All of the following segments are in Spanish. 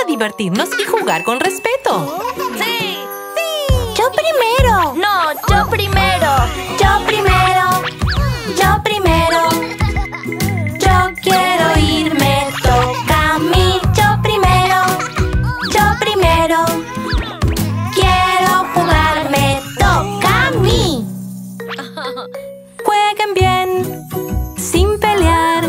a divertirnos y jugar con respeto. ¡Sí! ¡Yo primero! ¡No, yo primero! ¡Yo primero! ¡Yo primero! Yo quiero ir, me toca a mí. Yo primero. Yo primero. Quiero jugar, me toca a mí. Jueguen bien, sin pelear.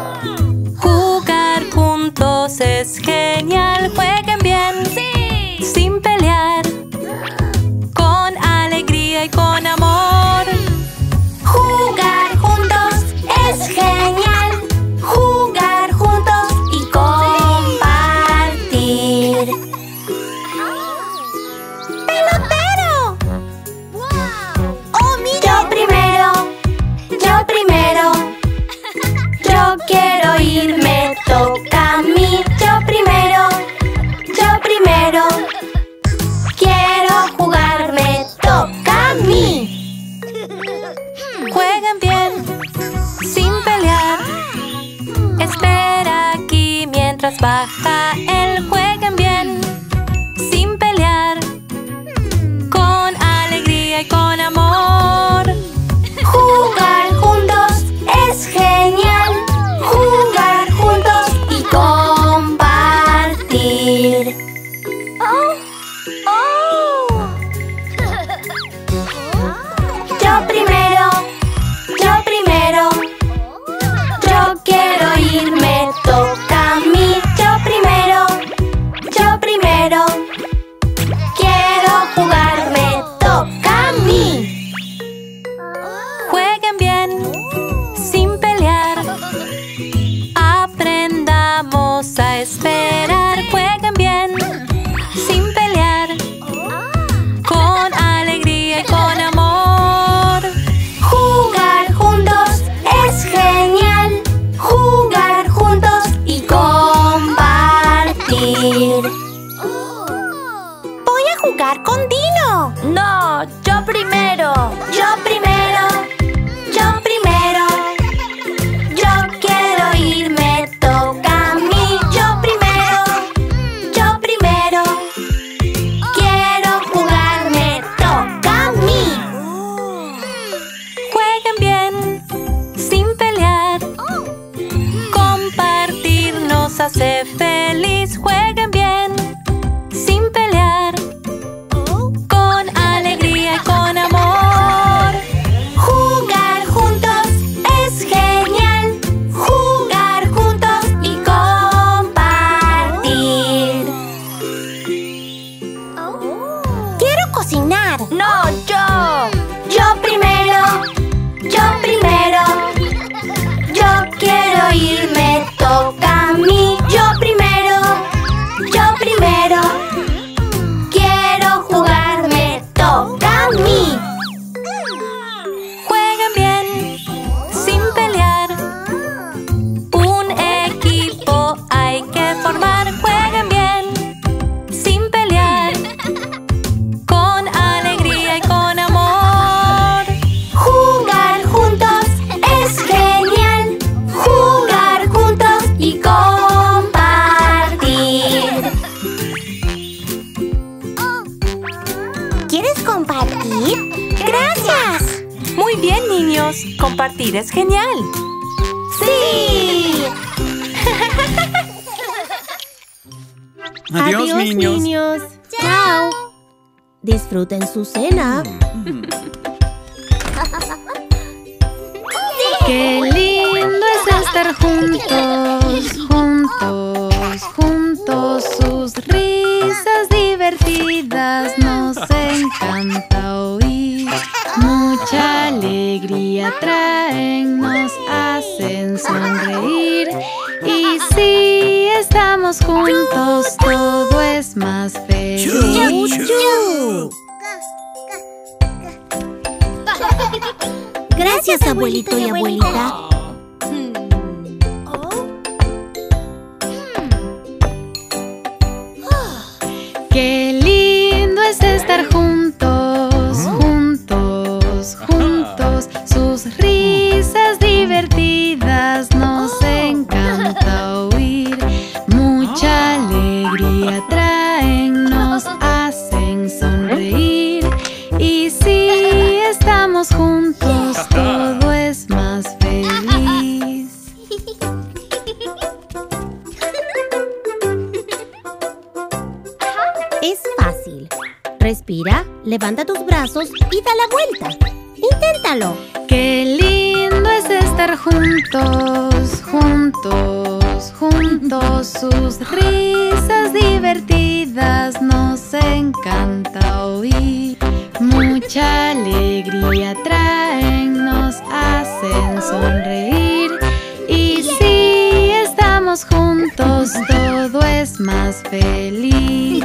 Jugar juntos es genial. Jueguen bien, ¡Sí! sin pelear. Con alegría y con amor. Jugar juntos es genial. Jugar juntos y compartir. ¡Pelotero! ¡Oh, mira! Yo primero. Yo primero. Yo quiero ir, me toca a mí. Yo primero. Yo primero. Quiero jugar, me toca a mí. Jueguen bien, sin pelear. Espera aquí mientras baja él. Jueguen bien, sin pelear. Con alegría y con amor. Jugar juntos es genial. Jugar juntos y compartir. Yo primero. Yo primero. Yo quiero ir, me toca a mí. Yo primero. Yo primero. Quiero jugar, me toca a mí. Jueguen bien, sin pelear. Aprendamos a esperar. Jueguen bien, sin pelear. Con alegría y con amor. Jugar juntos es genial. Jugar juntos y compartir. Voy a jugar con Dino. ¡No, yo primero! Yo primero. Yo primero. Yo quiero ir, me toca a mí. Yo primero. Yo primero. Quiero jugar, me toca a mí. Jueguen bien, sin pelear. Compartir nos hace feliz. Jueguen bien, sin pelear. Con alegría y con amor. Jugar juntos es genial. Jugar juntos y compartir. Quiero cocinar. ¡No, yo! Yo primero. Yo primero. Yo quiero ir, me toca a mí. Yo primero. Yo primero. Quiero jugar, me toca a mí. Jueguen bien, sin pelear. Un equipo hay que formar. Jueguen bien, sin pelear. Con alegría y con amor. Jugar juntos es genial. Jugar juntos y compartir. ¿Quieres compartir? ¡Gracias! Muy bien, niños. Compartir es genial. ¡Sí! Adiós, niños. ¡Chao! Disfruten su cena. Qué lindo es estar juntos, juntos, juntos. Sus risas divertidas nos encanta oír. Mucha alegría traen, nos hacen sonreír. Y si estamos juntos, todo es más feliz. Gracias, abuelito y abuelita. Qué lindo es estar juntos, juntos, juntos. Sus risas divertidas nos encanta oír. Mucha alegría estamos juntos, todo es más feliz. Es fácil. Respira, levanta tus brazos y da la vuelta. ¡Inténtalo! Qué lindo es estar juntos, juntos, juntos. Sus risas divertidas nos encanta oír. Mucha alegría traen, nos hacen sonreír. Y si estamos juntos, todo es más feliz.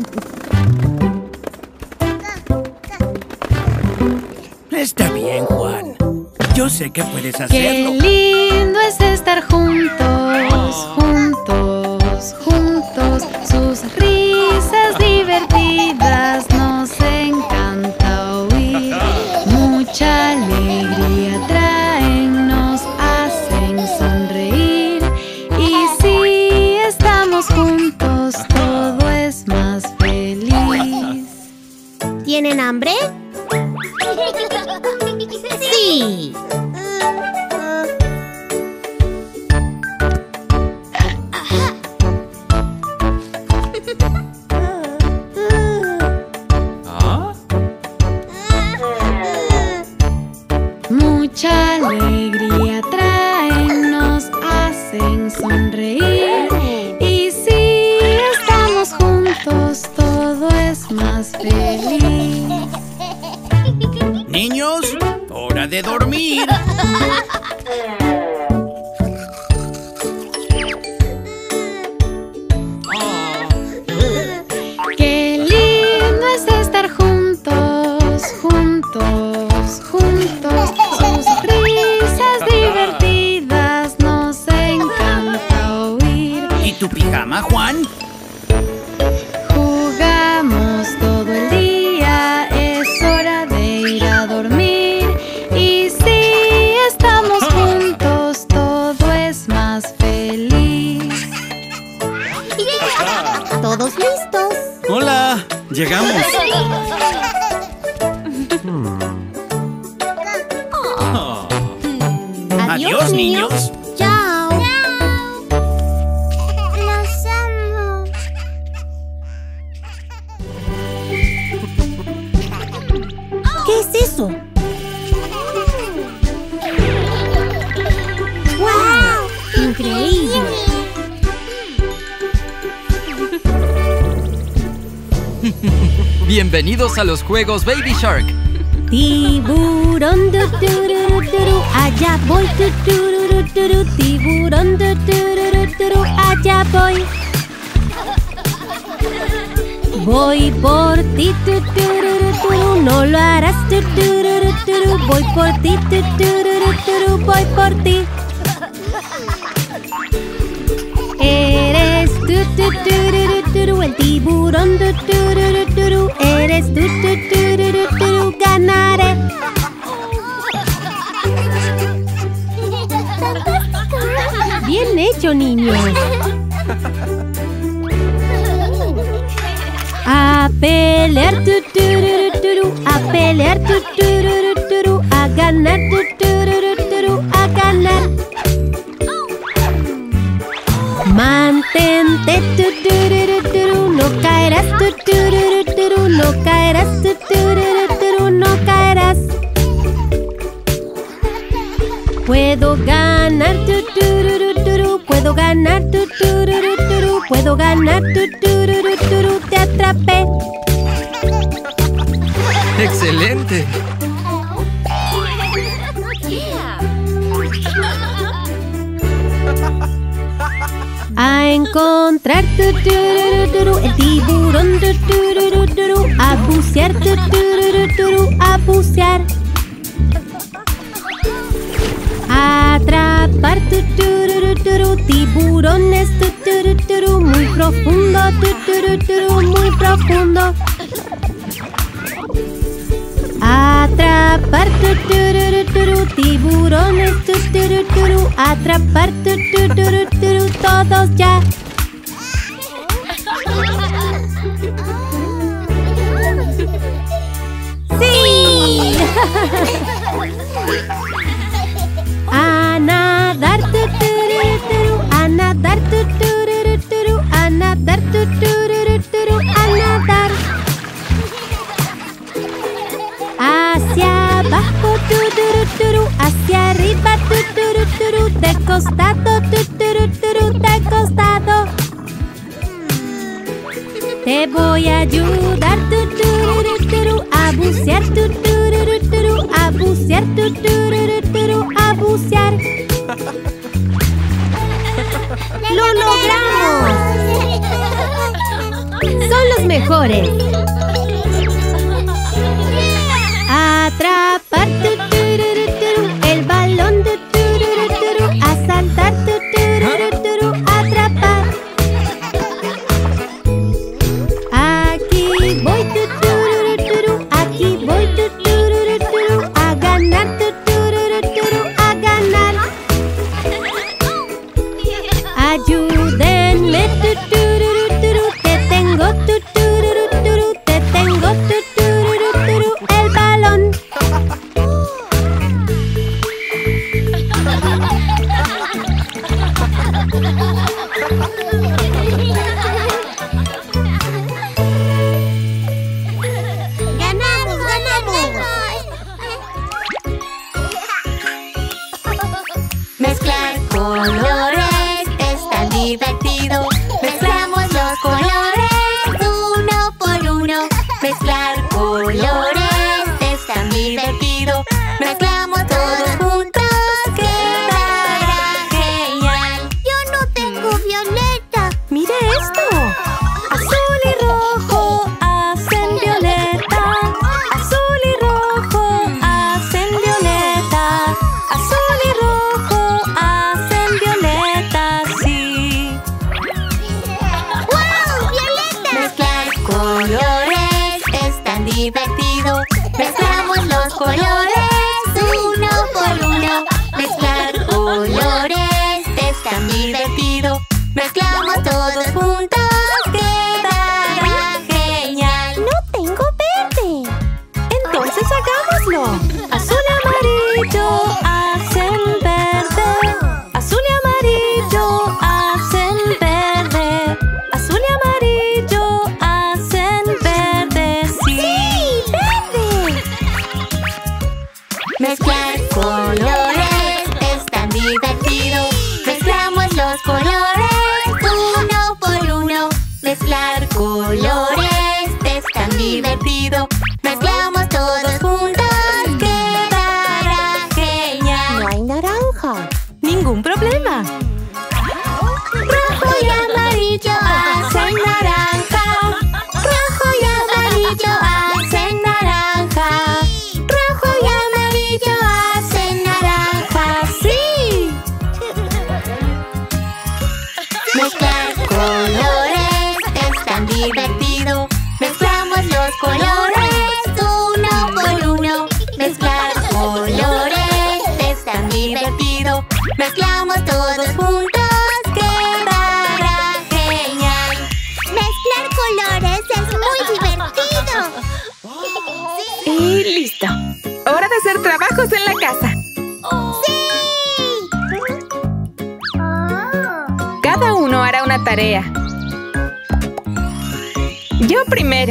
Está bien, Juan. Yo sé que puedes hacerlo. Qué lindo es estar juntos, juntos, juntos. Sus risas divertidas nos encanta oír. Mucha alegría traen, nos hacen sonreír. Y si estamos juntos, todo es más feliz. ¿Tienen hambre? ¡Sí! Mucha alegría traen, nos hacen sonreír. Y si estamos juntos, todo es más feliz. Niños, hora de dormir. Qué lindo es estar juntos, juntos, juntos. Sus risas divertidas nos encanta oír. ¿Y tu pijama, Juan? Jugamos todo el día, es hora de ir a dormir. Y si estamos juntos, todo es más feliz. ¿Todos listos? Hola, llegamos. Adiós, niños. ¡Chao! Los amo. ¿Qué es eso? ¡Wow! ¡Increíble! Bienvenidos a los juegos Baby Shark. Tiburón, allá voy, tiburón, allá voy. Voy por ti, no lo harás, voy por ti, voy por ti. Eres tú, el tiburón, eres tú, ganaré. Bien hecho, niños. A pelear, a pelear, a ganar, a ganar. Mantente, no caerás, no caerás, no caerás. Puedo ganar, puedo ganar, puedo ganar, te atrapé. ¡Excelente! A encontrar el tiburón, a bucear, a bucear. Atrapar tiburones muy profundo, muy profundo. Atrapar tiburones, atrapar todos ya. ¡Sí! A nadar, tuturuturu, a nadar, tuturuturu, a nadar, tuturuturu, a nadar. Hacia abajo, tuturuturu, hacia arriba, tuturuturu, de costado, tuturuturu, de costado. Te voy a ayudar, tuturuturu, a bucear, tuturuturu, a bucear, tuturuturu, a bucear. ¡Lo logramos! ¡Son los mejores! Atrapar, tuturuturu, el balón, tuturuturu, a saltar, tuturuturu, atrapar. Aquí voy, tuturuturu, aquí voy, tuturuturu, a ganar, tuturuturu, a ganar. Ayúdenme, tuturuturu, te tengo, tuturuturu, te tengo, tuturuturu, el balón. ¡Ganamos, ganamos! Mezclar colores es tan divertido. Mezclamos los colores uno por uno. Mezclar colores es tan divertido. Mezclamos todos juntos, quedará genial. Yo no tengo violeta. ¡Mire esto! Azul y rojo hacen violeta. Azul y rojo hacen violeta. Azul y rojo hacen violeta, sí. ¡Wow! ¡Violeta! Mezclar colores es tan divertido. Mezclamos los colores uno por uno. Mezclar colores es tan divertido. Mezclamos todos juntos, quedará genial. No tengo verde. Entonces hagámoslo. Azul y amarillo hacen verde. Azul y amarillo hacen verde. Azul y amarillo hacen verde, sí. ¡Sí! ¡Verde! Mezclar colores es tan divertido. Mezclamos los colores uno por uno. Mezclar colores es tan divertido. Mezclamos todos juntos, quedará genial. No hay naranja. Ningún problema. Rojo y amarillo hacen naranja. Rojo y amarillo hacen naranja. Rojo y amarillo hacen naranja, sí. Mezclar colores es tan divertido. Mezclamos los colores uno por uno. Mezclar colores es tan divertido. Mezclamos todos juntos, quedará genial. Mezclar colores es muy divertido. Y listo. Hora de hacer trabajos en la casa. ¡Sí! Cada uno hará una tarea. Yo primero.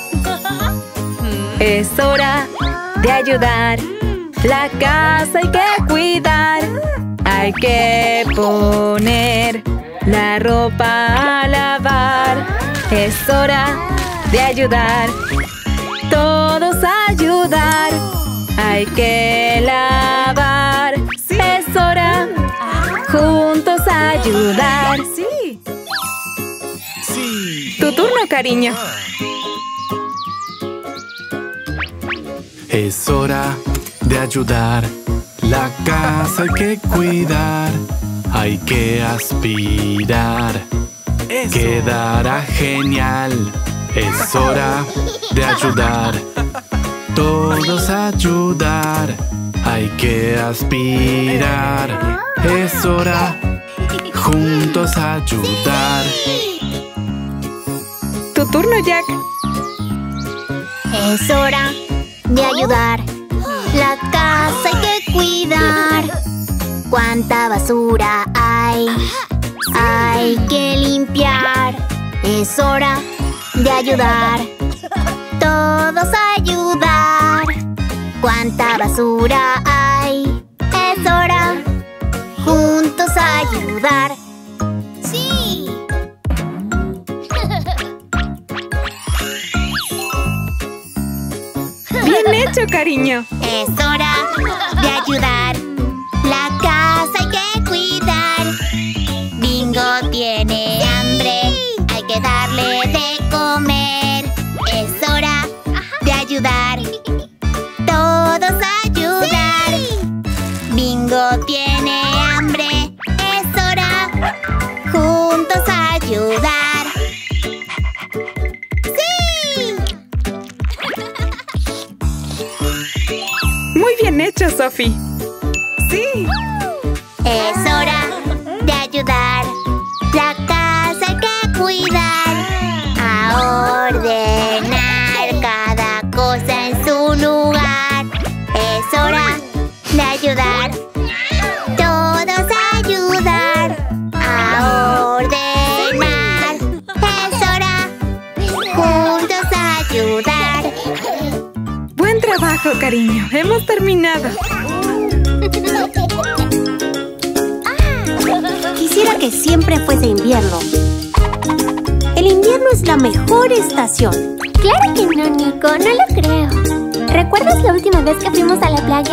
Es hora de ayudar. La casa hay que cuidar. Hay que poner la ropa a lavar. Es hora de ayudar. Todos a ayudar. Hay que lavar. Es hora juntos a ayudar. Sí. Sí. Tu turno, cariño. Es hora de ayudar. La casa hay que cuidar. Hay que aspirar. Eso. Quedará genial. Es hora de ayudar. Todos a ayudar. Hay que aspirar. Es hora juntos a ayudar. Tu turno, Jack. Es hora de ayudar. La casa hay que cuidar. ¿Cuánta basura hay? Hay que limpiar. Es hora de ayudar. Todos a ayudar. ¿Cuánta basura hay? Es hora juntos a ayudar. ¡Sí! ¡Bien hecho, cariño! Es hora de ayudar. La casa hay que cuidar. Bingo tiene hambre. Hay que darle de comer. Es hora de ayudar. Todos a ayudar. Bingo tiene hambre. Es hora juntos a ayudar. ¡Sí! Muy bien hecho, Sophie. ¡Sí! Es hora de ayudar. La casa hay que cuidar. A ordenar cada cosa en su lugar. Es hora de ayudar. Todos a ayudar. A ordenar. Es hora juntos a ayudar. Buen trabajo, cariño. Hemos terminado. Quisiera que siempre fuese invierno. El invierno es la mejor estación. Claro que no, Nico, no lo creo. ¿Recuerdas la última vez que fuimos a la playa?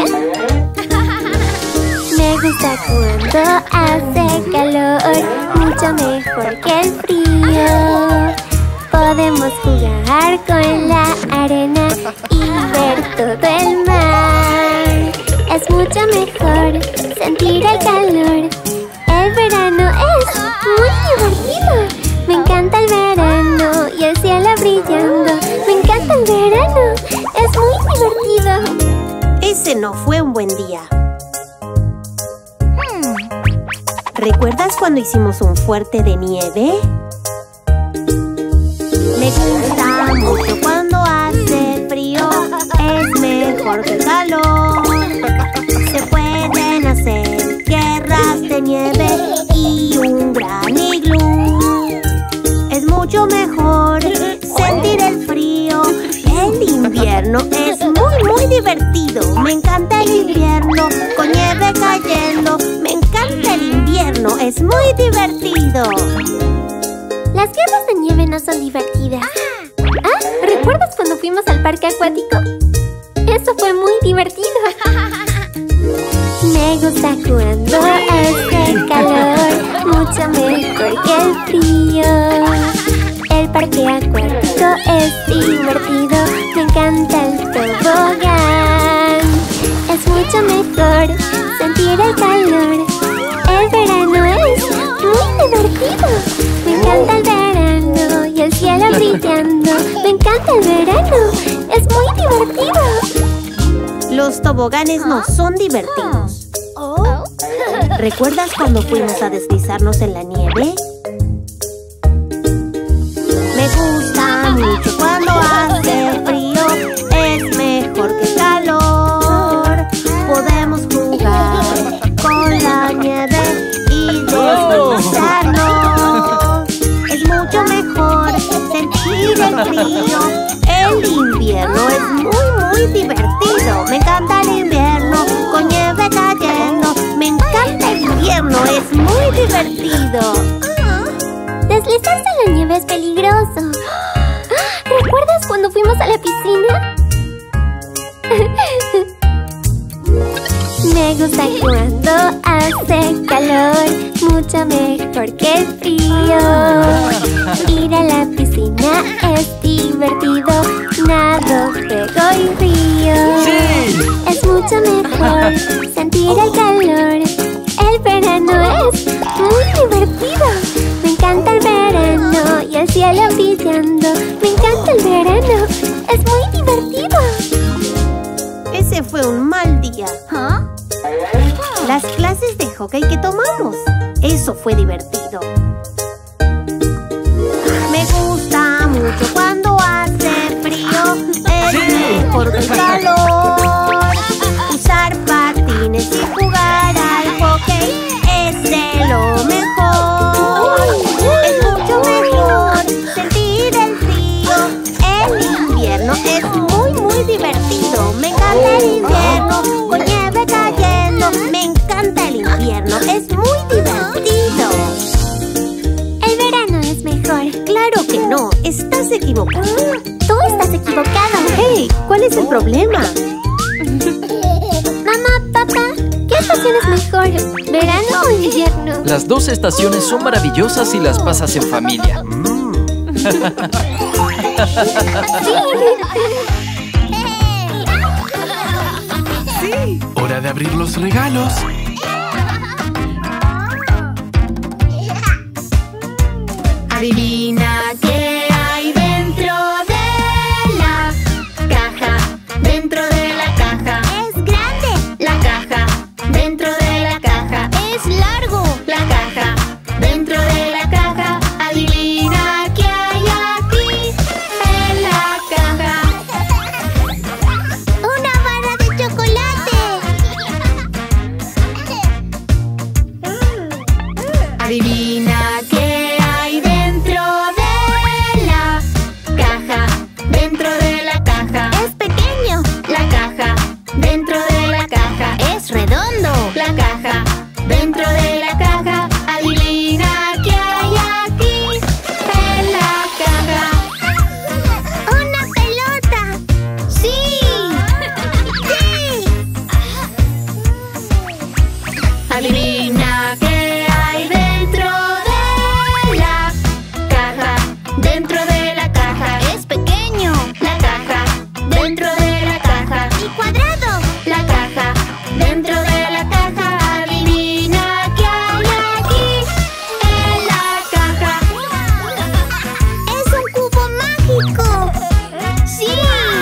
Me gusta cuando hace calor, mucho mejor que el frío. Podemos jugar con la arena y ver todo el mar. Es mucho mejor sentir el calor. El verano es muy divertido. Me encanta el verano y el cielo brillando. Me encanta el verano, es muy divertido. Ese no fue un buen día. ¿Recuerdas cuando hicimos un fuerte de nieve? Me gusta mucho cuando hace frío. Es mejor que el calor. Se pueden hacer guerras de nieve y un gran iglú. Es mucho mejor sentir el frío. El invierno es muy divertido. Me encanta el invierno con nieve cayendo. Me encanta el invierno, es muy divertido. Las guerras de nieve no son divertidas. ¿Recuerdas cuando fuimos al parque acuático? Eso fue muy divertido. Me gusta cuando hace calor, mucho mejor que el frío. El parque acuático es divertido. Me encanta el tobogán. Es mucho mejor sentir el calor. El verano es muy divertido. Me encanta el verano y el cielo brillando. Me encanta el verano, es muy divertido. Los toboganes no son divertidos. ¿Recuerdas cuando fuimos a deslizarnos en la nieve? Me gusta mucho cuando hace frío. Es mejor que el calor. Podemos jugar con la nieve y deslizarnos. Es mucho mejor sentir el frío. El invierno es muy divertido. Me encanta el invierno con nieve cayendo. Me encanta el invierno, es muy divertido. Deslizarse en la nieve es peligroso. ¿Recuerdas cuando fuimos a la piscina? Me gusta cuando hace calor, mucho mejor que el frío. Ir a la piscina es divertido, nado, juego y río. ¡Sí! Es mucho mejor sentir el calor. El verano es muy divertido. Me encanta el verano y el cielo brillando. Me encanta el verano, es muy divertido. Ese fue un mal día. Las clases de hockey que tomamos. Eso fue divertido. Me gusta mucho cuando hace frío. Es mejor que el calor. divertido. Me encanta el invierno, con nieve cayendo. Me encanta el invierno, es muy divertido. El verano es mejor. Claro que no, estás equivocado. Tú estás equivocado. Hey, ¿cuál es el problema? Mamá, papá, ¿qué estación es mejor? ¿Verano o invierno? Las dos estaciones son maravillosas si las pasas en familia. Sí. Hora de abrir los regalos. Adivina qué hay dentro de la caja. Dentro de la caja. ¡Es grande! La caja. Dentro de la caja. ¡Es largo! La caja. Dentro de la caja. Adivina qué hay aquí en la caja. ¡Una barra de chocolate! Adivina qué hay dentro de la caja. Dentro de la caja. ¡Es pequeño! La caja. Dentro de la caja. ¡Es redondo! La caja. Dentro de la caja. Adivina qué hay aquí en la caja. ¡Una pelota! ¡Sí! ¡Sí! Adivina qué hay dentro de la caja. Dentro de la caja. ¡Es pequeño! La caja. Dentro de la caja. ¡Y cuadrado! La caja. Dentro de la caja. Adivina qué hay aquí en la caja. ¡Es un cubo mágico! ¡Sí!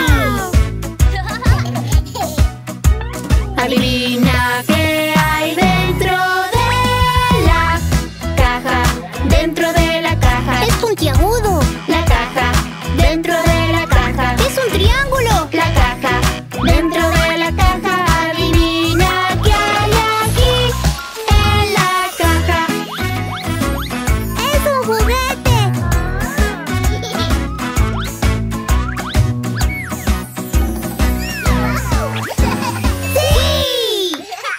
Adivina qué hay dentro de la caja. Dentro de la caja. ¡Es puntiagudo! La caja. Dentro de la caja. ¡Es un triángulo! La caja. Dentro de la caja. Adivina qué hay aquí en la caja. ¡Es un juguete! ¡Sí!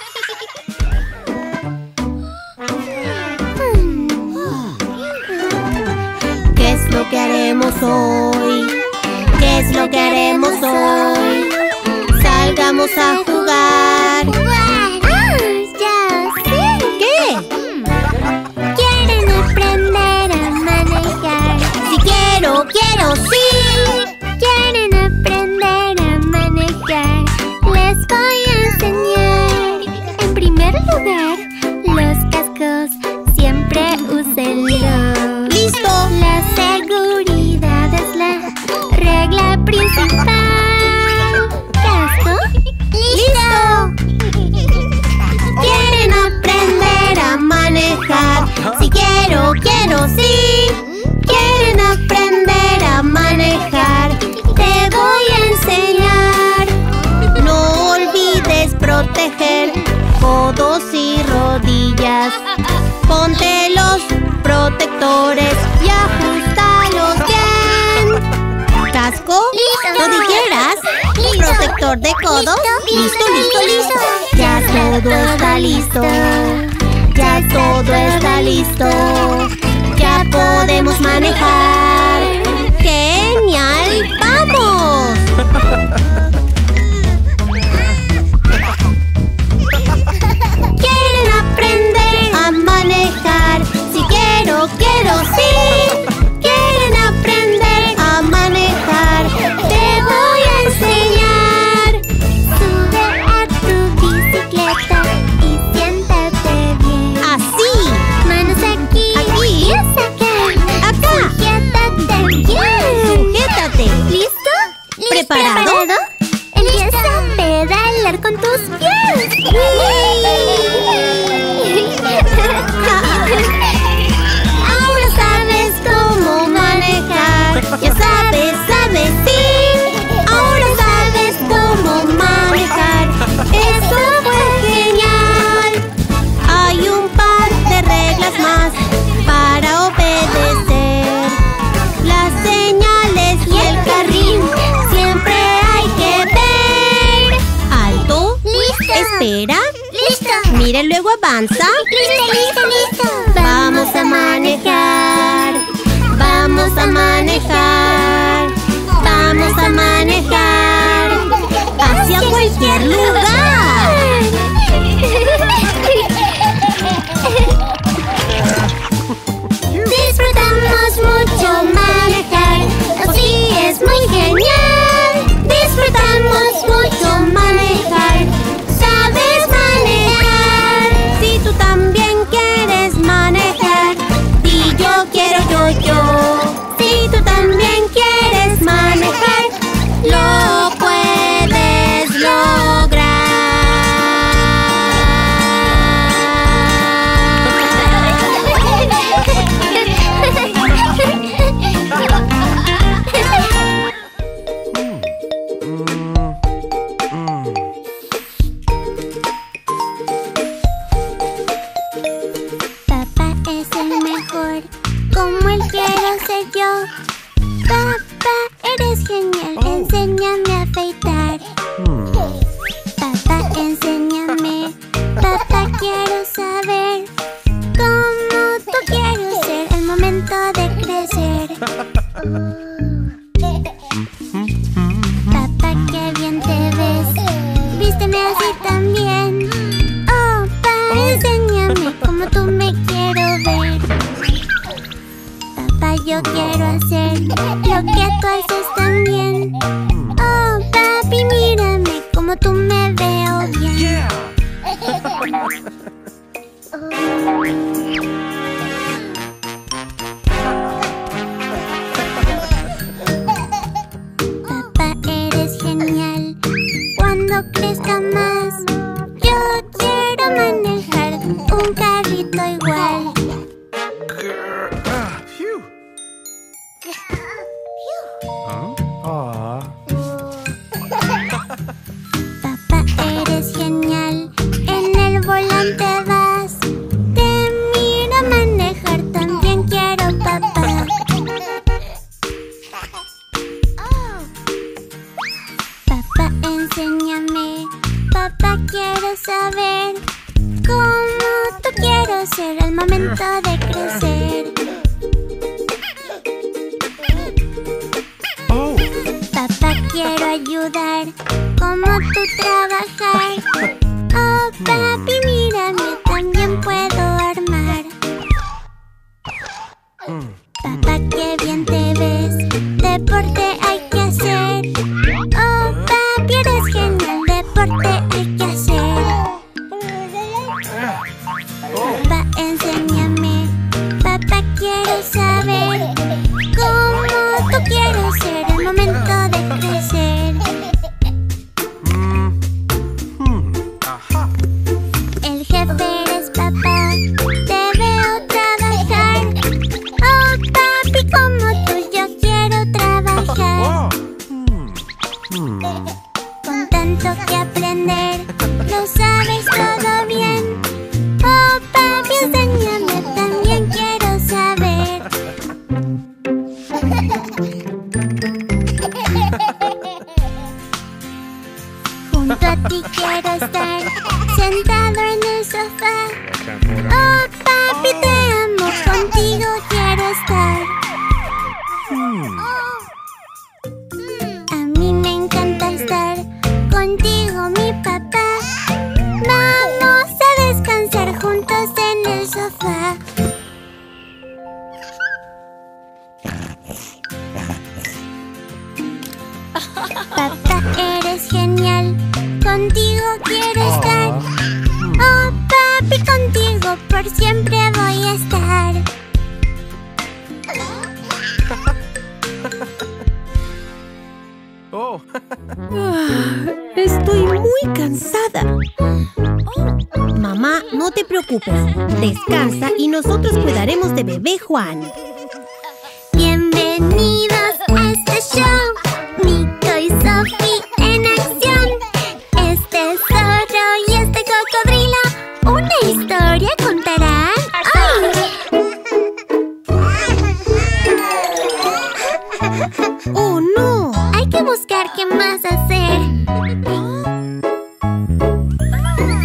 ¿Qué es lo que haremos hoy? ¿Qué es lo que haremos hoy? Salgamos a jugar. ¡Ah! ¡Ya sé! ¿Qué? ¡Quieren aprender a manejar! Si quiero, sí. ¡Quieren aprender a manejar! Les voy a enseñar. En primer lugar, los cascos siempre úsenlo. ¡Listo! La seguridad es la regla principal. ¿Casco? ¡Listo! ¿Quieren aprender a manejar? Si quiero, sí. ¿Quieren aprender a manejar? Te voy a enseñar. No olvides proteger codos y rodillas. Ponte los protectores y ajustalos bien. ¿Casco? ¡Listo! ¿Lo dijeras? ¡Listo! ¿Protector de codos? ¡Listo! Ya todo está listo. Ya todo está listo. Ya podemos manejar. ¡Genial! ¡Vamos! ¿Quieren aprender a manejar? Si quiero, sí. ¿Quieren aprender a manejar? Te voy a enseñar. Sube a tu bicicleta y siéntate bien. Así. Manos aquí. Aquí. Pies acá. Acá. Sujétate bien. Sujétate. ¿Listo? ¿Preparado? Empieza a pedalar con tus pies. Ahora sabes cómo manejar. Ya sabes, sí. Ahora sabes cómo manejar. Eso fue genial. Hay un par de reglas más para obedecer. Las señales y el carril siempre hay que ver. carrera? ¡Listo! Mira, luego avanza. ¡Listo! Vamos a manejar. Vamos a manejar. Vamos a manejar. Hacia cualquier lugar. Disfrutamos mucho manejar, así es muy genial. Disfrutamos mucho manejar, ¿sabes manejar? Si tú también quieres manejar, y yo quiero yo. Si tú también quieres manejar, lo puedes lograr. Papá es el mejor, como él quiero ser yo. Papá, eres genial, enséñame a afeitar. Papá, enséñame. Papá, quiero saber cómo tú quiero ser al momento de crecer. Papá, qué bien te ves, vísteme así también. Oh, papá, enséñame cómo tú me quiero ver. Papá, yo quiero hacer lo que tú haces también. Oh, papi, mírame como tú me veo bien. Papá, eres genial. Cuando crezca más, yo quiero manejar un carrito igual. Papá, eres genial. En el volante vas. Te miro manejar, también quiero, papá. Papá, enséñame. Papá, quiero saber cómo tú quiero ser al momento de crecer. Papá, quiero ayudar, como tú trabajar. Oh, papi, mírame, también puedo armar. Papá, qué bien te ves, deporte hay que hacer. Oh, papi, eres genial, deporte hay que hacer. Papá, enséñame. Papá, quiero saber cómo tú quiero ser al momento de crecer. El jefe eres papá, te veo trabajar. Oh, papi, como tú yo quiero trabajar. Con tanto que aprender, lo sabes todo bien. Oh, papi, enséñame, también quiero saber. Junto a ti quiero estar, sentado en el sofá. Oh, papi, te amo, contigo quiero estar. A mí me encanta estar contigo, mi papá. Vamos a descansar juntos en el sofá. Papá, eres genial, contigo quiero estar. Oh, papi, contigo por siempre voy a estar. Estoy muy cansada. Mamá, no te preocupes. Descansa y nosotros cuidaremos de bebé Juan. Bienvenidos a este show, Nico y Sophie en acción. Este zorro y este cocodrilo, una historia contarán. ¡Oh, no! Hay que buscar qué más hacer.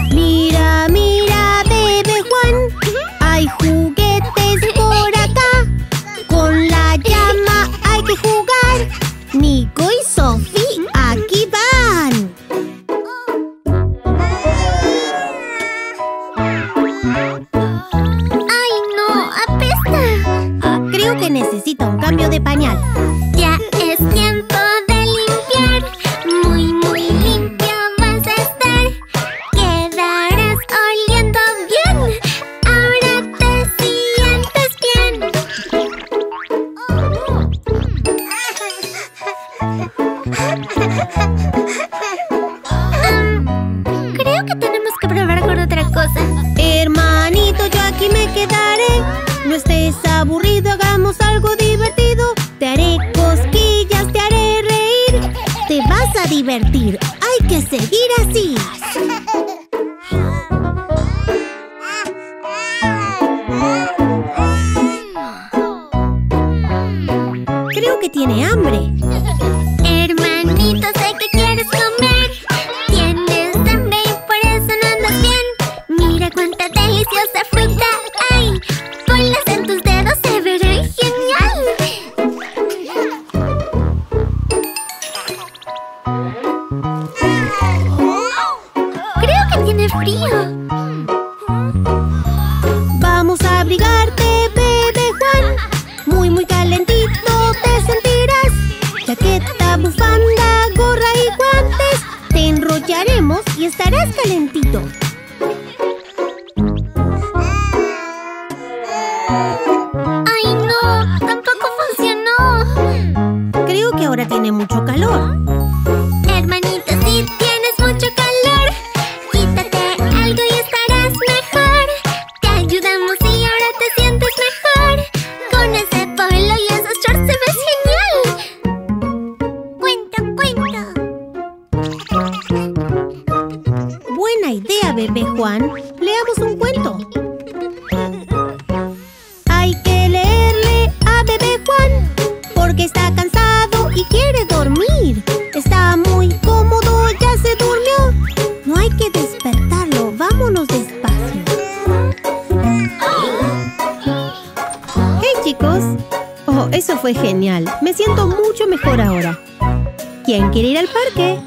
divertir. Hay que seguir así. Creo que tiene hambre. Hermanito, sé que quieres comer. Tienes hambre y por eso no andas bien. Mira cuánta deliciosa fruta hay. Ponlas en tus dedos, se verá genial. Creo que tiene frío. Vamos a abrigarte, bebé Juan. Muy, muy calentito te sentirás. Chaqueta, bufanda, gorra y guantes. Te enrollaremos y estarás calentito. ¡Ay, no! ¡Tampoco funcionó! Creo que ahora tiene mucho calor. Hermanito, si tienes mucho calor, quítate algo y estarás mejor. Te ayudamos y ahora te sientes mejor. Con ese polo y esos shorts se ves genial. Cuento. Buena idea, bebé Juan. Leamos un cuento. Hay que leerle a bebé Juan porque está cansado y quiere dormir. Está muy cómodo, ya se durmió. No hay que despertarlo, vámonos despacio. ¡Hey, chicos! Oh, eso fue genial. Me siento mucho mejor ahora. ¿Quién quiere ir al parque?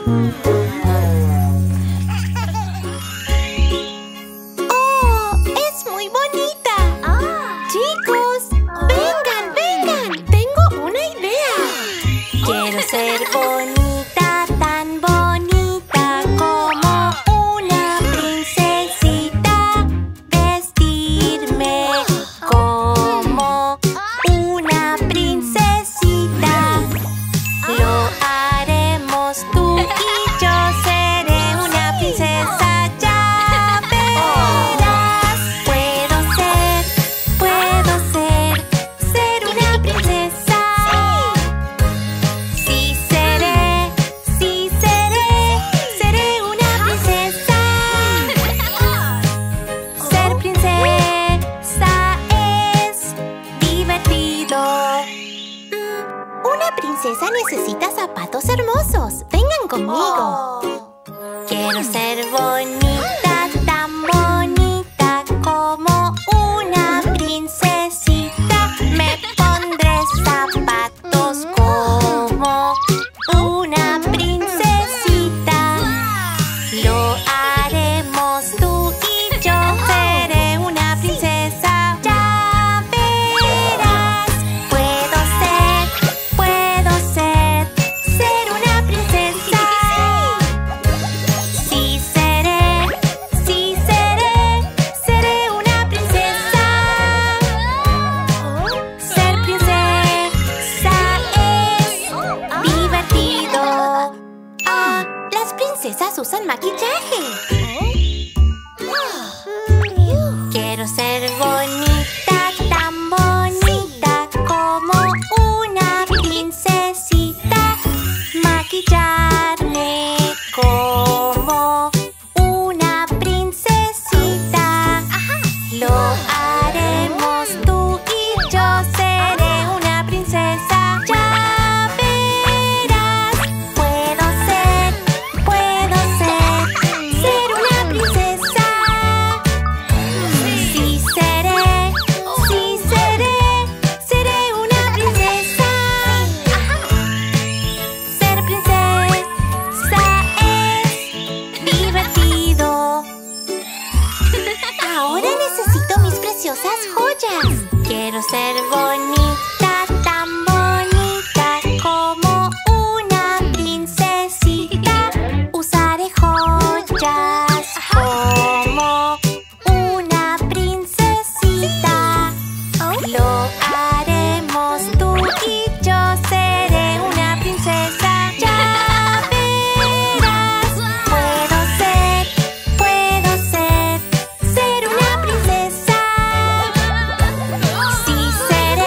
¡Oh! ¡Es muy bonita! Chicos, vengan, vengan. Tengo una idea. Quiero ser bonita, tan bonita como una princesita. Vestirme como una princesita. Lo haremos tú y yo. Seré una princesa, ya verás. Puedo ser una princesa. Sí seré una princesa. Ser princesa es divertido. Una princesa necesita zapatos hermosos. Vengan conmigo. Quiero ser bonita, tan bonita como una princesita. Me pondré zapatos como una princesita. Lo haremos tú y yo. Seré una princesa, ya verás. Puedo ser una princesa. Sí seré una princesa. Ser princesa es divertido. Las princesas usan maquillaje. Quiero ser bonita, tan bonita como una princesita. Maquillarme como una princesita. Lo haremos tú y yo. Seré una princesa, ya verás. Puedo ser una princesa. Sí seré una princesa. Ser princesa es divertido. Ahora necesito mis preciosas joyas. Quiero ser bonita, tan bonita como una princesita. Usaré joyas como una princesita. Lo haremos tú y yo. Seré una princesa, ya verás. Puedo ser una princesa. Sí seré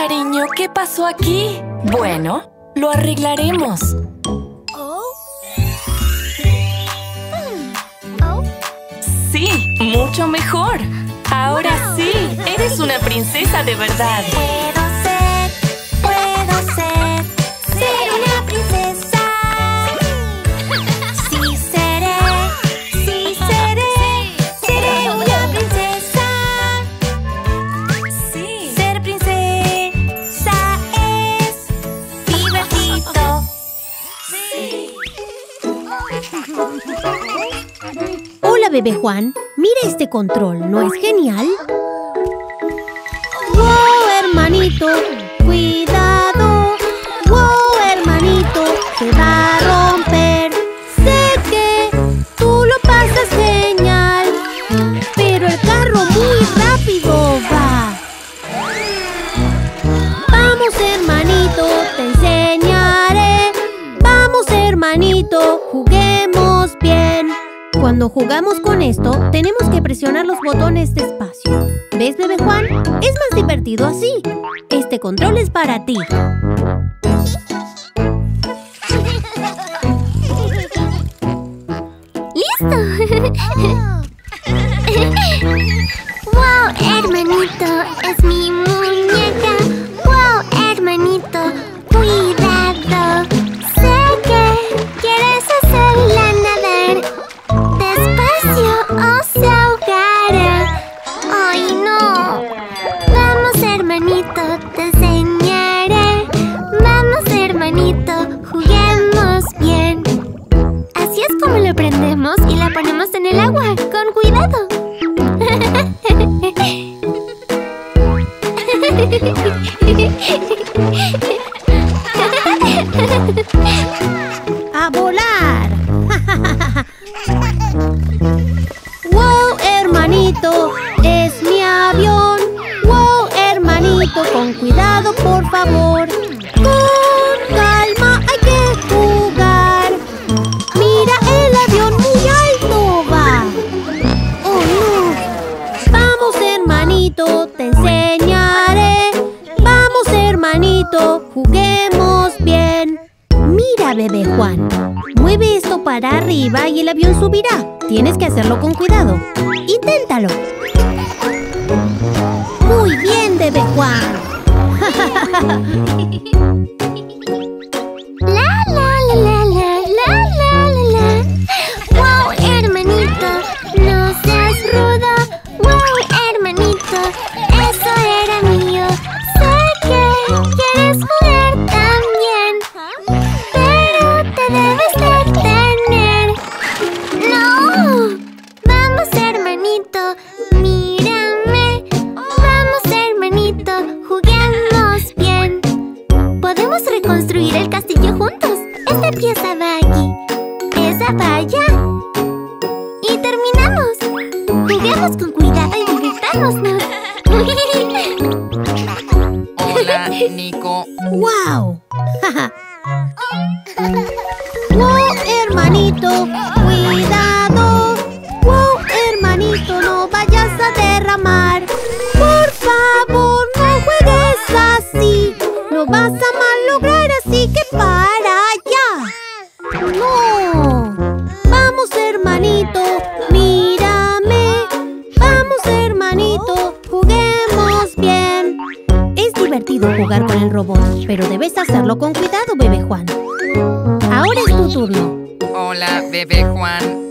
cariño, ¿qué pasó aquí? Bueno, lo arreglaremos. Sí, mucho mejor. Ahora sí, eres una princesa de verdad. Puedo ser una princesa. Sí seré una princesa. Sí. Ser princesa es divertido. Hola, bebé Juan. Mira este control, ¿no es genial? ¡Wow, hermanito! ¡Cuidado! ¡Wow, hermanito! ¡Se va a romper! Sé que tú lo pasas genial, pero el carro muy rápido va. Vamos, hermanito, te enseñaré. Vamos, hermanito, juguemos bien. Cuando jugamos con esto, tenemos que presionar los botones despacio. ¿Ves, bebé Juan? Es más divertido así. Este control es para ti. ¡Listo! ¡Wow, hermanito! ¡Es mi muñeca! ¡Wow, hermanito! ¡Cuidado! Sé que quieres hacerla nadar. ¡Despacio o se ahogará! ¡Ay, no! Vamos, hermanito, te enseñaré. Vamos, hermanito, juguemos bien. Así es como lo prendemos y la ponemos en el agua, con cuidado. ¡A volar! ¡Wow, hermanito! ¡Es mi avión! ¡Wow, hermanito! Con cuidado, por favor. Con calma, hay que jugar. Mira, el avión muy alto va. ¡Oh, no! Vamos, hermanito, te enseñaré. Vamos, hermanito, juguemos bien. Mira, bebé Juan. Mueve esto para arriba y el avión subirá. Tienes que hacerlo con cuidado. Inténtalo. Muy bien, bebé Juan. La la la la la la la la. Wow, hermanito, no seas rudo. Wow, hermanito, eso era mío. Sé que quieres jugar también, pero te debes detener. No, vamos, hermanito, mírame. Vamos, hermanito, juguemos bien. Podemos reconstruir el castillo juntos. Esta pieza va aquí, esa va allá. Y terminamos. Juguemos con cuidado y divirtámonos. Hola, Nico. ¡Wow! ¡Wow, hermanito! ¡Cuidado! ¡Wow, hermanito! ¡No vayas a derramar! ¡Por favor, no juegues así! ¡Lo vas a malograr, así que para allá! ¡No! ¡Vamos, hermanito! ¡Mírame! ¡Vamos, hermanito! ¡Juguemos bien! Es divertido jugar con el robot, pero debes hacerlo con cuidado, bebé Juan. Ahora es tu turno. Hola, bebé Juan.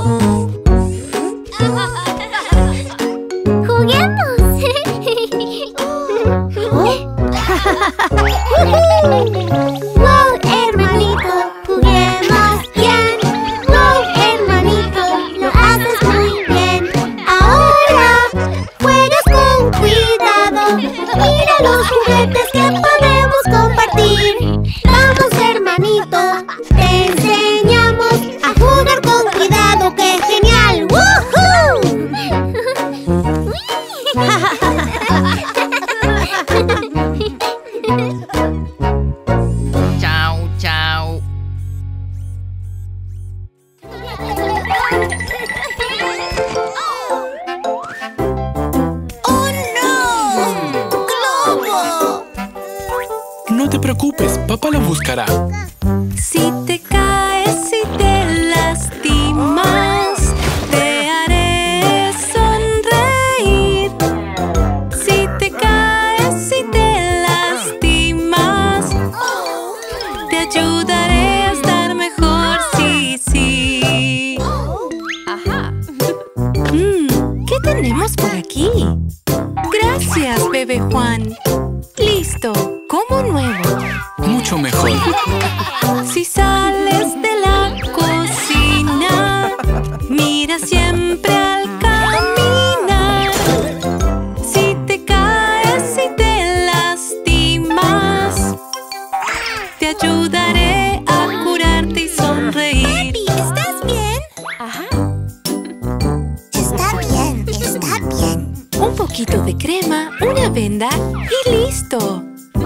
¡Juguemos! ¡Wow, hermanito! ¡Juguemos bien! ¡Wow, hermanito! ¡Lo haces muy bien! ¡Ahora juegas con cuidado! ¡Mira los juguetes que podemos compartir! ¡Vamos, hermanito! ¡Te enseñamos a jugar con cuidado! ¡Qué Papá lo buscará. Si te caes y te lastimas, te haré sonreír. Si te caes y te lastimas, te ayudaré a estar mejor, sí, sí. Ajá. ¿Qué tenemos por aquí? Gracias, bebé Juan. Listo, como nuevo. Mucho mejor. Si sales de la cocina, mira siempre al caminar. Si te caes y te lastimas, te ayudaré a curarte y sonreír. Papi, ¿estás bien? Ajá. Está bien, está bien. Un poquito de crema, una venda y listo.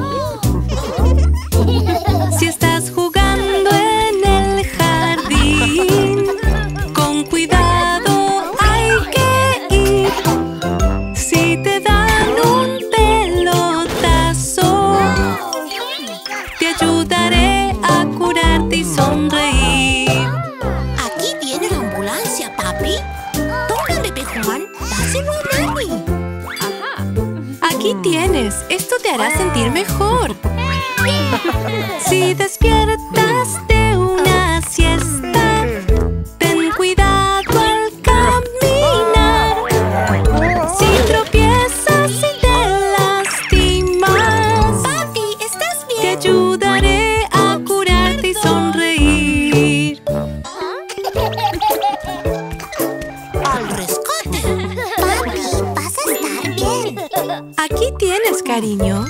Si estás jugando en el jardín, con cuidado hay que ir. Si te dan un pelotazo, te ayudaré a curarte y sonreír. Aquí viene la ambulancia, papi. Toma, bebé Juan, dáselo a mami. Aquí tienes, esto te hará sentir mejor. Si despiertas de una siesta, ten cuidado al caminar. Si tropiezas y te lastimas, Papi, ¿estás te bien? ayudaré a curarte y sonreír. Al rescate. Papi, vas a estar bien. Aquí tienes, cariño.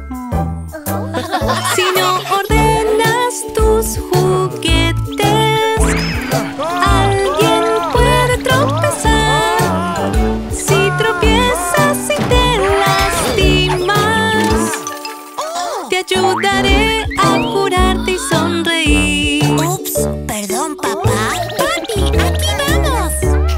Si no ordenas tus juguetes, alguien puede tropezar. Si tropiezas y te lastimas, te ayudaré a curarte y sonreír. Ups, perdón, papá. Papi, aquí vamos.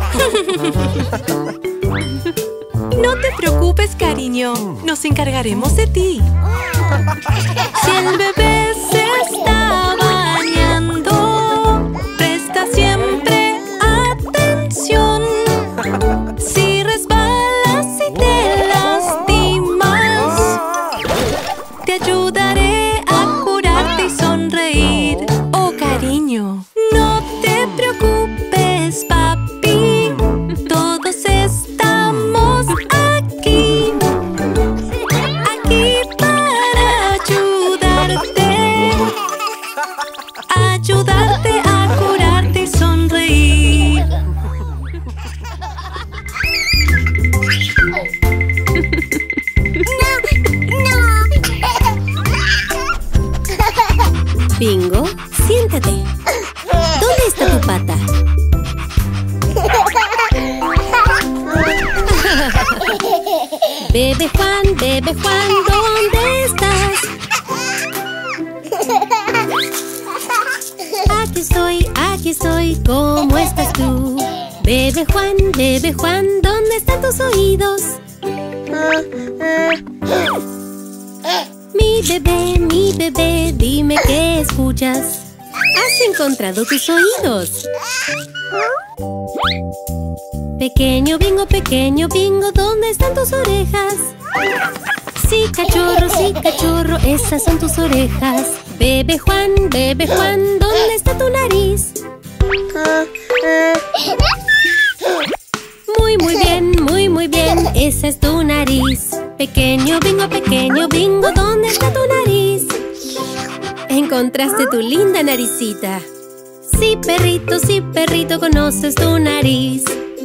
No te preocupes, cariño. Nos encargaremos de ti. Si el bebé se está bañando, presta siempre atención. Si resbalas y te lastimas, te ayudaré a curarte y sonreír. Oh, cariño, no te preocupes, papi. Todos estamos aquí. Aquí para ayudarte a curarte y sonreír. Bingo, siéntate. ¿Dónde está tu pata? Bebé Juan, ¿dónde estás? Aquí estoy, ¿cómo estás tú? Bebé Juan, ¿dónde están tus oídos? Mi bebé, dime qué escuchas. ¿Has encontrado tus oídos? Pequeño bingo, ¿dónde están tus orejas? Sí, cachorro, esas son tus orejas. Bebé Juan, ¿dónde está tu nariz? Muy bien, esa es tu nariz. Pequeño bingo, ¿dónde está tu nariz? Encontraste tu linda naricita. Sí, perrito, conoces tu nariz.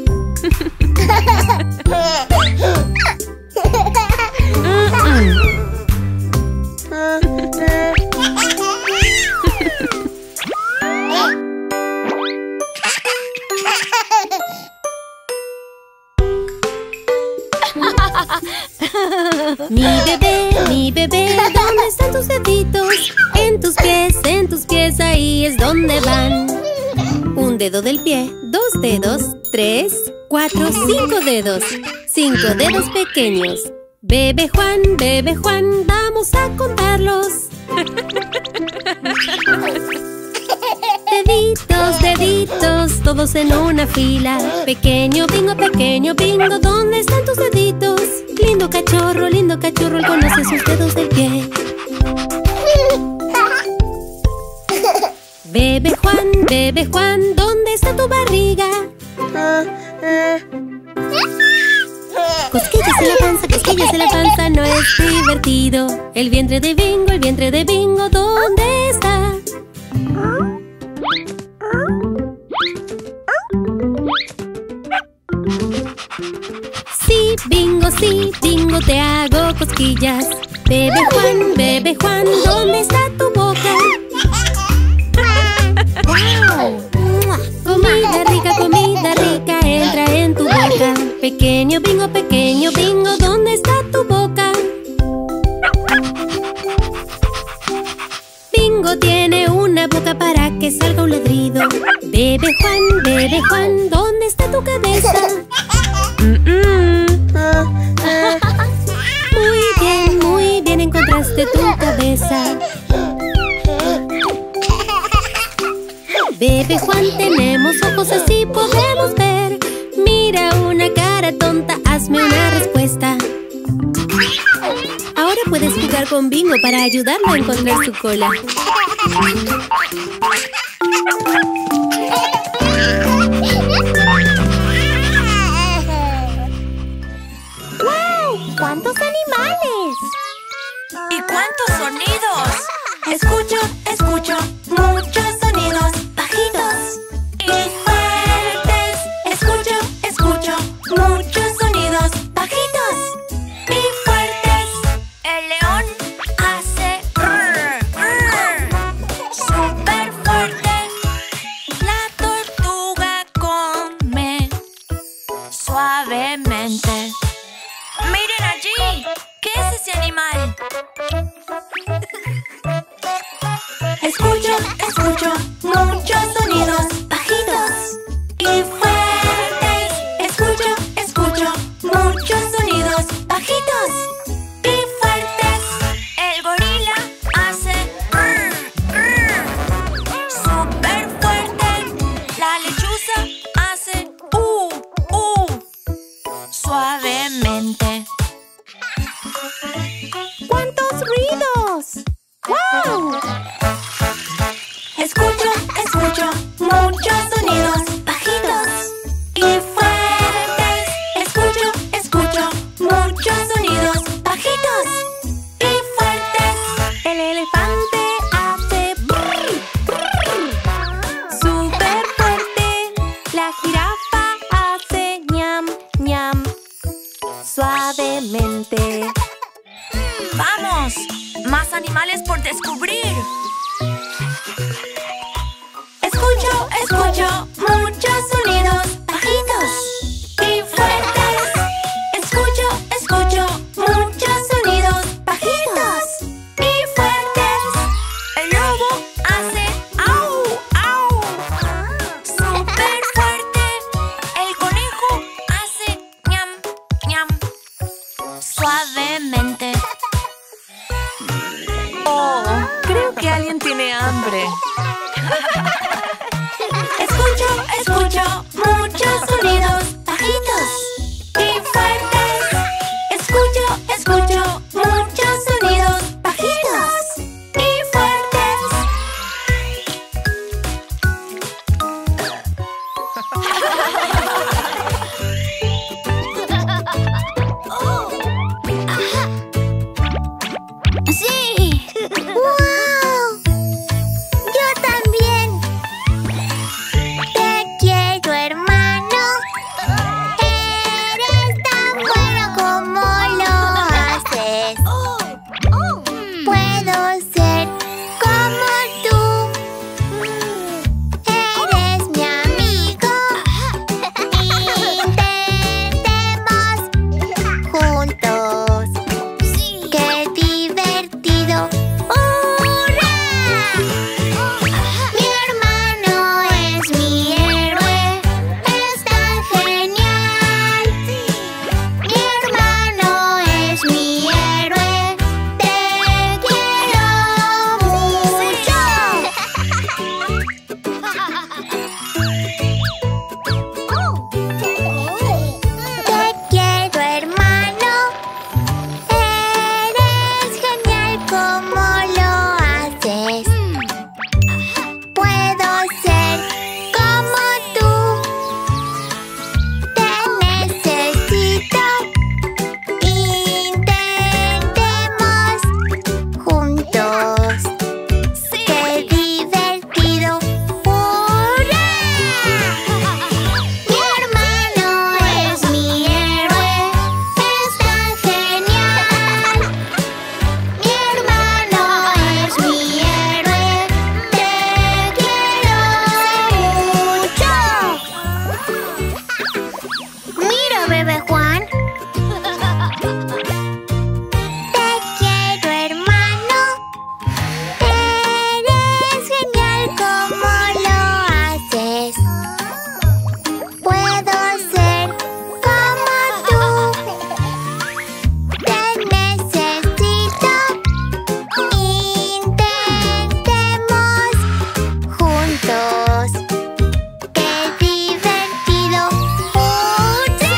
Mi bebé, ¿dónde están tus deditos? En tus pies, ahí es donde van. Un dedo del pie, 2 dedos, 3, 4, 5 dedos. 5 dedos pequeños. Bebé Juan, vamos a contarlos. Deditos, deditos, todos en una fila. Pequeño bingo, ¿dónde están tus deditos? Lindo cachorro, él conoce sus dedos del pie. Bebe Juan, ¿dónde está tu barriga? Cosquillas en la panza, no es divertido. El vientre de bingo, ¿dónde está? Sí, bingo, te hago cosquillas. Bebe Juan, ¿dónde está tu boca? Comida rica, entra en tu boca. Pequeño bingo, ¿dónde está tu boca? Bingo tiene una boca para que salga un ladrido. Bebe Juan, ¿dónde está tu cabeza? Muy bien, encontraste tu cabeza. Bebe Juan, tenemos ojos así podemos ver. Mira una cara tonta, hazme una respuesta. Ahora puedes jugar con Bingo para ayudarlo a encontrar su cola. ¡Wow! ¡Cuántos animales! ¿Y cuántos sonidos? Escucho muchos sonidos bajitos y fuertes. Escucho muchos sonidos bajitos y fuertes. El león hace súper fuerte. La tortuga come suavemente. ¡Miren allí! ¿Qué es ese animal? Escucho muchos sonidos bajitos y fuertes. Escucho muchos sonidos bajitos y fuertes. El gorila hace súper fuerte. La lechuza hace suavemente. ¡Cuántos ruidos! ¡Wow! Escucho muchos sonidos bajitos y fuertes. Escucho muchos sonidos bajitos y fuertes. El elefante hace súper fuerte. La jirafa hace ñam, ñam, suavemente. ¡Vamos! ¡Más animales por descubrir! Escucho muchos sonidos bajitos y fuertes. Escucho muchos sonidos bajitos y fuertes. El lobo hace au, au, súper fuerte. El conejo hace ñam, ñam, suavemente. Oh, creo que alguien tiene hambre. Escucho muchos sonidos bajitos y fuertes. Escucho muchos sonidos bajitos y fuertes. ¡Sí! ¡Wow! ¡Yo también! Hola, bebé Juan. Te quiero, hermano. Eres genial como lo haces. Puedo ser como tú. Te necesito. Intentemos juntos. ¡Qué divertido! ¡Hurra!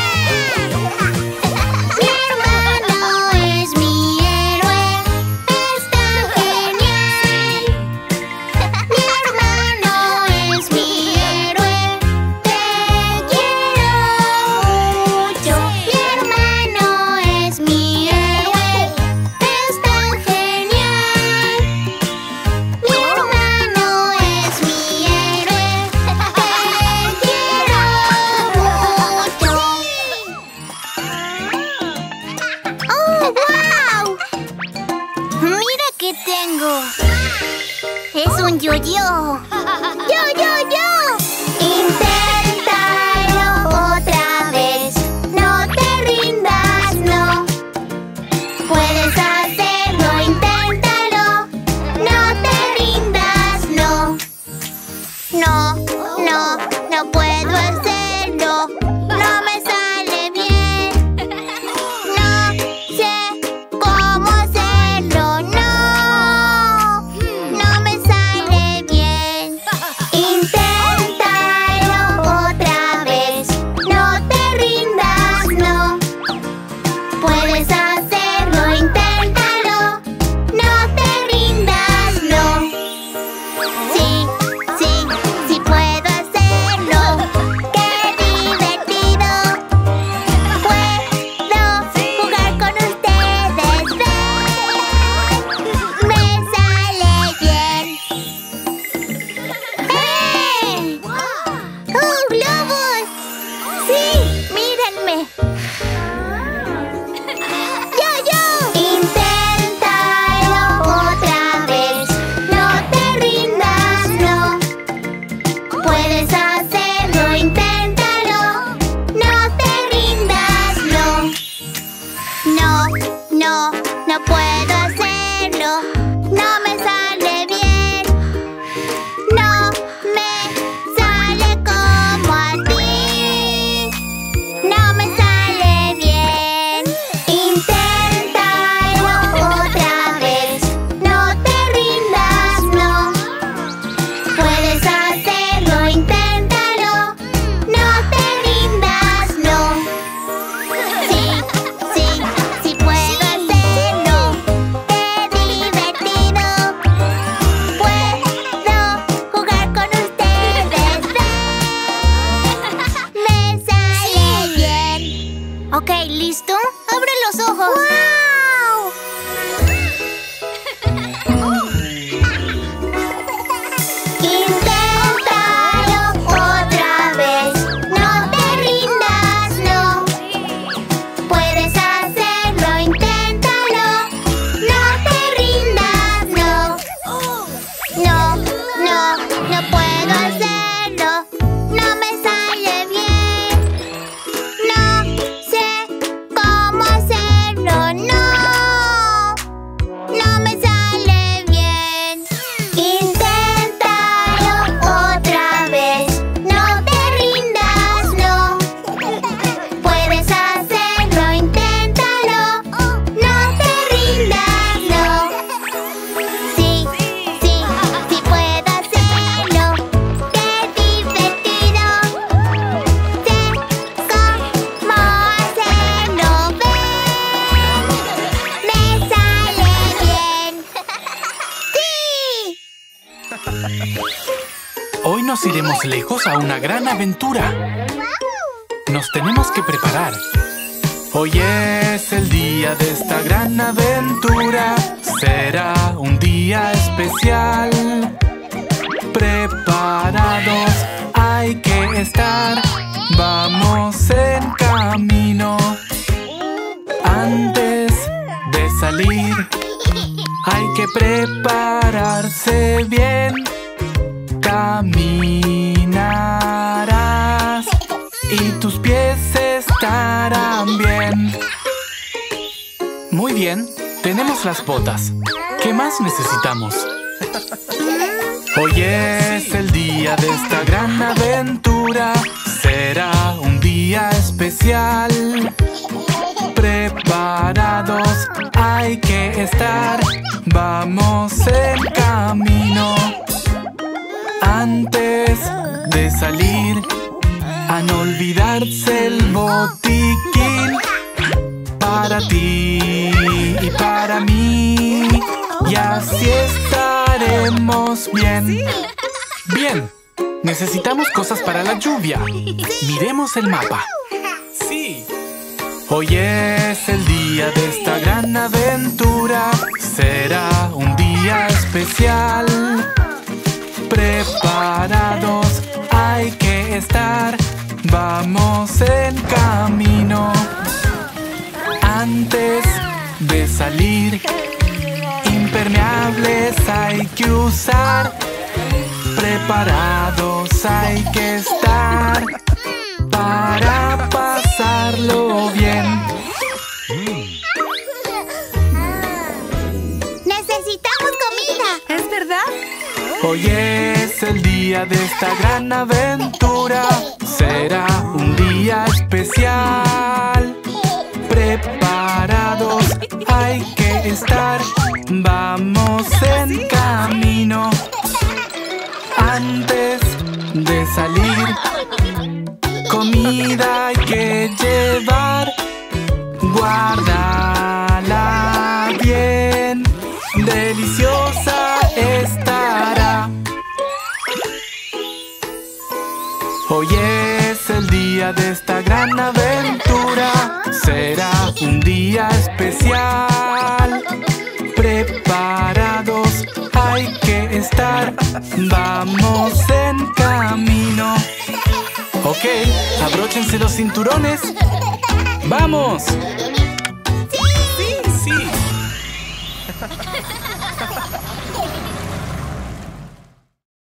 Mi hermano es mi héroe. Está genial. Mi hermano es mi héroe. Te quiero mucho. Mi hermano es mi héroe. Está genial. Mi hermano es mi héroe. Te quiero mucho. ¡Oh, wow! ¡Mira qué tengo! ¡Es un yo-yo! ¡Yo! Inténtalo otra vez. No te rindas, no. Puedes hacerlo, inténtalo. No te rindas, no. No puedo hacerlo. No me sale bien. No sé cómo hacerlo. No me sale bien. Inténtalo otra vez. No te rindas, no. Puedes hacerlo, inténtalo. No te rindas, no. Sí, puedo hacerlo. ¡Qué divertido! Puedo jugar con ustedes. ¡Ven! Me sale bien. ¡Eh! ¡Globos! ¡Sí! ¡Mírenme! ¡Yo! Inténtalo otra vez. No te rindas, no. Puedes hacerlo, inténtalo. No te rindas, no puedo hacerlo. No me sale bien. No me sale como a ti. No me sale bien. Inténtalo otra vez. No te rindas, no. Puedes hacerlo, inténtalo. No te rindas, no. Sí, puedo hacerlo. ¡Qué divertido! Puedo jugar con ustedes. ¡Ven! Me sale bien. Ok, ¿listo? ¡Abre los ojos! ¡Wow! Inténtalo otra vez. No te rindas, no. Puedes hacerlo, inténtalo. No te rindas, no. No puedo hacerlo. No me sale bien. No sé cómo hacerlo, no. No me sale bien. Inténtalo otra vez. No te rindas, no. Puedes hacerlo, inténtalo. No te rindas, no. Sí, puedo hacerlo. ¡Qué divertido! Sé cómo hacerlo. ¡Ven! Me sale bien. ¡Sí! Hoy nos iremos lejos a una gran aventura. Nos tenemos que preparar. Hoy es el día de esta gran aventura. Será un día especial. Preparados hay que estar. Vamos en camino. Antes de salir hay que prepararse bien. Caminarás y tus pies estarán bien. Muy bien, tenemos las botas. ¿Qué más necesitamos? Hoy es el día de esta gran aventura. Será un día especial. Preparados hay que estar. Vamos en camino. Antes de salir, a no olvidarse el botiquín. Para ti y para mí, y así estaremos bien. Bien, necesitamos cosas para la lluvia. Miremos el mapa. Sí. Hoy es el día de esta gran aventura. Será un día especial. Preparados hay que estar. Vamos en camino. Antes de salir, impermeables hay que usar. Preparados hay que estar para pasarlo bien. ¡Necesitamos comida! ¿Es verdad? Hoy es el día de esta gran aventura. Será un día especial. Preparados hay que estar. Vamos en camino. Antes de salir, comida hay que llevar. Guárdala bien, deliciosa estará. Hoy es el día de esta gran aventura. Será un día especial. Preparados hay que estar. Vamos en camino. Ok, abróchense los cinturones. ¡Vamos! Sí. Sí.